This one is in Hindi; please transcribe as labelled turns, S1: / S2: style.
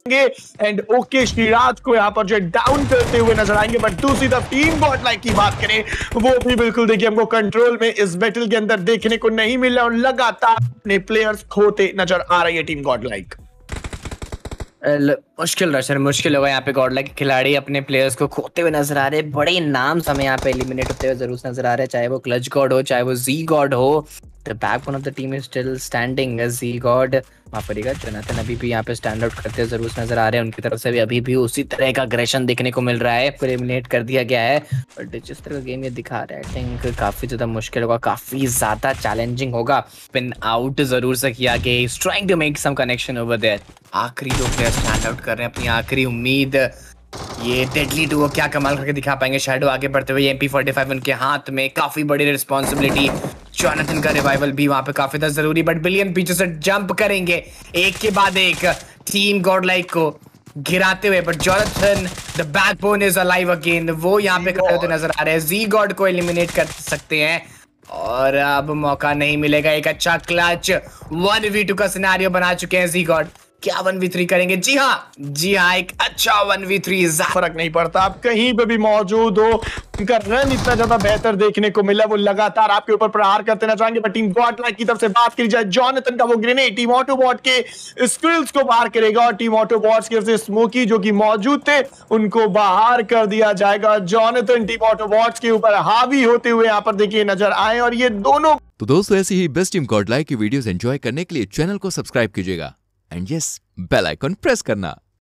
S1: एंड ओके श्रीराज को यहाँ पर जो डाउन करते हुए नजर आएंगे। बट दूसरी तरफ टीम गॉड लाइक की बात करें वो भी बिल्कुल देखिए हमको कंट्रोल में इस बैटल के अंदर देखने को नहीं मिल रहा और लगातार अपने प्लेयर्स खोते नजर आ रही है टीम गॉड लाइक।
S2: मुश्किल रशर मुश्किल होगा यहाँ पे गॉड लाइक खिलाड़ी अपने प्लेयर्स को खोते हुए नजर आ रहे हैं। बड़े नाम हमें यहाँ पे एलिमिनेट होते हुए जरूर नजर आ रहे हैं, चाहे वो क्लच गॉड हो चाहे वो जी गॉड हो। The backbone of the team is still standing. जी गॉड माफ करिएगा जोनाथन अभी भी यहाँ पे स्टैंड आउट करते हुए जरूर नजर आ रहे हैं। उनकी तरफ से भी अभी भी उसी तरह का अग्रेशन देखने को मिल रहा है, एलिमिनेट कर दिया गया है। बट जिस तरह का गेम ये दिखा रहा है आई थिंक काफी ज्यादा मुश्किल होगा, काफी ज्यादा चैलेंजिंग होगा। पिन आउट जरूर से किया कि is trying to make some connection over there. आखिरी दो प्लेयर स्टैंड आउट कर रहे हैं, अपनी आखिरी उम्मीद। ये डेडली डुओ क्या कमाल करके दिखा पाएंगे। शैडो आगे बढ़ते हुए MP45 उनके हाथ में, काफी बड़ी रिस्पॉन्सिबिलिटी। जोनाथन का रिवाइवल भी वहां पे काफी ज्यादा जरूरी। बट बिलियन पीछे से जंप करेंगे एक के बाद एक टीम गॉड लाइक को गिराते हुए। But Jonathan the backbone is alive again, वो यहाँ पे खड़े होते नजर आ रहे हैं। जी गॉड को एलिमिनेट कर सकते हैं और अब मौका नहीं मिलेगा। एक अच्छा क्लच 1v2 का सिनेरियो बना चुके हैं जी गॉड। क्या 1v3 करेंगे? जी हाँ एक अच्छा 1v3।
S1: फर्क नहीं पड़ता आप कहीं पे भी मौजूद हो, उनका रन इतना ज्यादा बेहतर देखने को मिला। वो लगातार आपके ऊपर प्रहार करते ना चाहेंगे। बट टीम गॉड लाइक की तरफ से बात करी जाए, जोनाथन का वो ग्रेनेड टीम ऑटोबॉट के स्किल्स को बाहर करेगा और टीम ऑटोबॉट्स की तरफ से स्मोकी जो कि मौजूद थे उनको बाहर कर दिया जाएगा। जोनाथन टीम ऑटोबॉट्स के ऊपर हावी होते हुए यहाँ पर देखिए नजर आए और ये दोनों।
S3: तो दोस्तों ऐसी ही बेस्ट टीम गॉड लाइक की वीडियोस एंजॉय करने के लिए चैनल को सब्सक्राइब कीजिएगा and yes bell icon press करना।